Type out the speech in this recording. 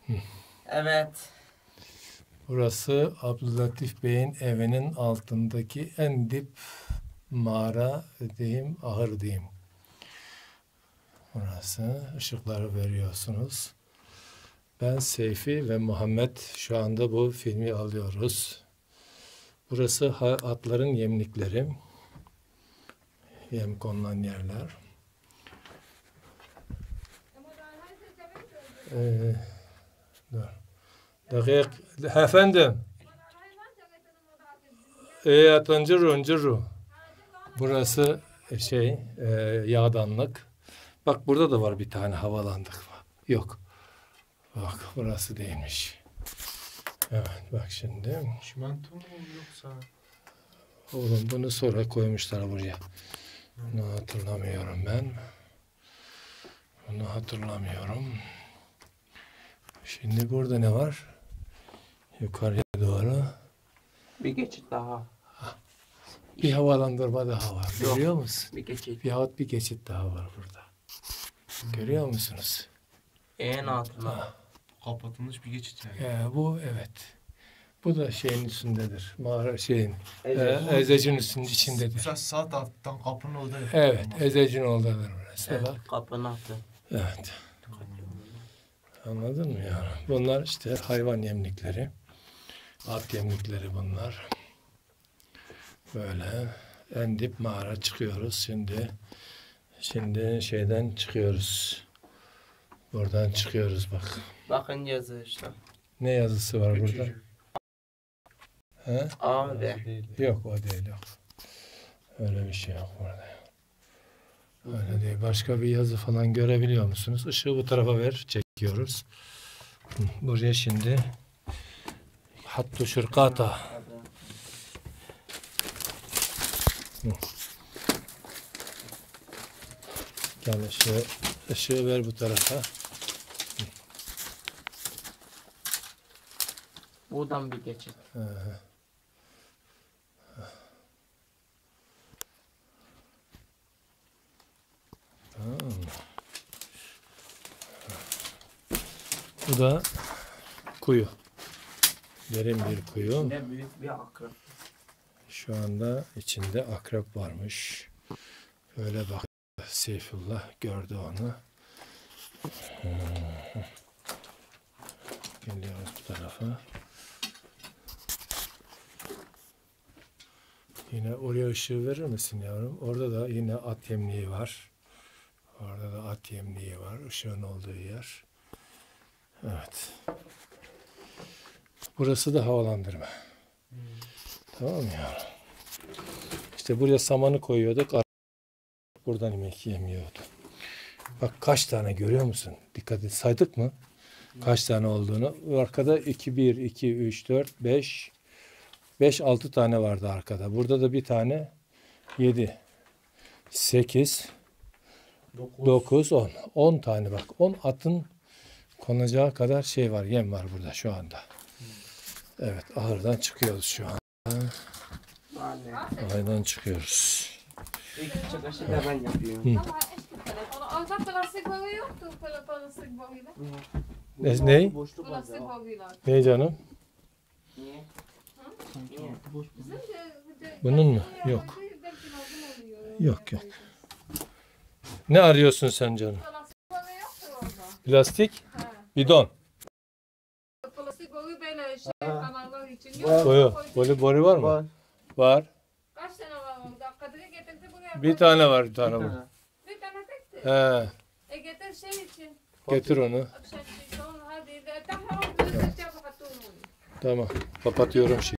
Evet. Burası Abdülatif Bey'in evinin altındaki en dip mağara diyeyim, ahır diyeyim. Burası. Işıkları veriyorsunuz. Ben Seyfi ve Muhammed şu anda bu filmi alıyoruz. Burası atların yemlikleri. Yem konulan yerler. Dur. Dakik. Efendim. Atıncırı. Burası yağdanlık. Bak burada da var bir tane havalandık. Yok. Bak burası değilmiş. Evet bak şimdi. Çimento mu yoksa? Oğlum bunu sonra koymuşlar buraya. Bunu hatırlamıyorum ben. Bunu hatırlamıyorum. Şimdi burada ne var? Yukarıya doğru. Bir geçit daha. Bir havalandırma daha var. Yok. Görüyor musun? Bir geçit. Bir geçit daha var burada. Görüyor musunuz? En altına. Kapatılmış bir geçit yani. Bu evet. Bu da şeyin üstündedir. Mağara Ezecin. ezecin içindedir. Mesela sağ taraftan kapının orada. Evet, ezecin oradadır burası. Evet, Bak. kapının altı. Evet. Anladın mı yani? Bunlar işte hayvan yemlikleri. At yemlikleri bunlar. Böyle en dip mağara çıkıyoruz. Şimdi şeyden çıkıyoruz. Buradan çıkıyoruz bak. Bakın yazı işte. Ne yazısı var burada? Küçücük. He? A ve. Yok o değil yok. Öyle bir şey yok burada. Öyle değil. Başka bir yazı falan görebiliyor musunuz? Işığı bu tarafa ver. Çekiyoruz. Buraya şimdi Hattu Şırkata. Gel ışığı ver bu tarafa. Buradan bir geçit. Tamam. Bu da kuyu. Derin bir kuyu. Ne büyük bir akrep. Şu anda içinde akrep varmış. Böyle bak. Seyfullah gördü onu. Geliyoruz bu tarafa. Yine oraya ışığı verir misin yavrum? Orada da yine at yemliği var. Orada da at yemliği var. Işığın olduğu yer. Evet. Burası da havalandırma. Tamam mı yavrum? İşte buraya samanı koyuyorduk. Buradan yemek yemiyordu. Bak kaç tane görüyor musun? Dikkat et. Saydık mı? Kaç tane olduğunu. Arkada 2, 1, 2, 3, 4, 5, 6 tane vardı arkada. Burada da bir tane 7, 8, 9, 10. 10 tane bak. 10 atın konacağı kadar şey var. Yem var burada şu anda. Evet. Ahırdan çıkıyoruz şu an. Ahırdan çıkıyoruz. İlk çıkışı da ben yapıyorum. Orada plastik boyu yoktu. Plastik boyuyla. Ne? Boşluk var Plastik ya. boyuyla. Ne canım? Niye? Niye? Bunun mu? Yok. Yok. Ne arıyorsun sen canım? Plastik boyu yoktu orada. Plastik? Ha. Bidon. Plastik boyu böyle kanallar için yok. Boru var mı? Var. Kaç tane var orada? Kadir'i getirdi buraya. Bir tane var, bir tane var. Bir tane tekti. He, Getir şey için. getir onu. Hadi. Tamam. Tamam. Tamam. Kapatıyorum şimdi.